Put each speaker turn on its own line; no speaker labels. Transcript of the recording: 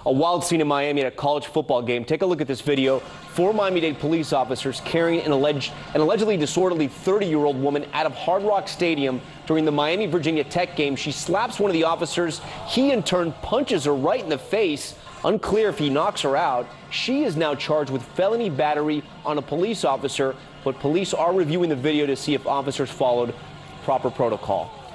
A wild scene in Miami at a college football game. Take a look at this video. 4 Miami-Dade police officers carrying an allegedly disorderly 30-year-old woman out of Hard Rock Stadium during the Miami-Virginia Tech game. She slaps one of the officers. He, in turn, punches her right in the face. Unclear if he knocks her out. She is now charged with felony battery on a police officer, but police are reviewing the video to see if officers followed proper protocol.